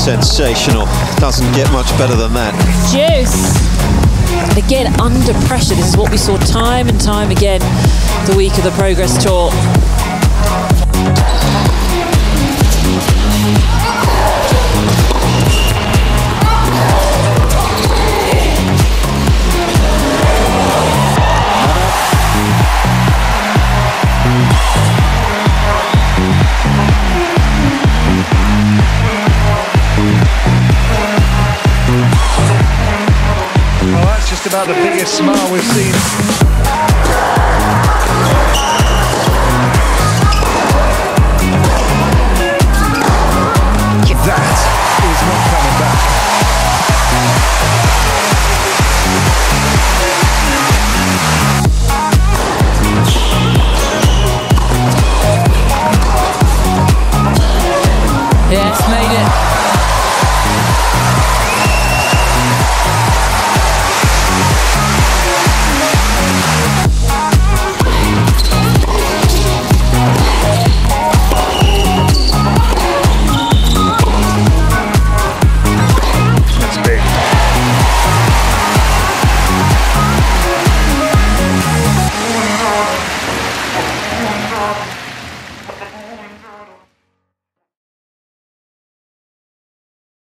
sensational. Doesn't get much better than that. Juice. And again, under pressure. This is what we saw time and time again the week of the Progress Tour. Well, that's just about the biggest smile we've seen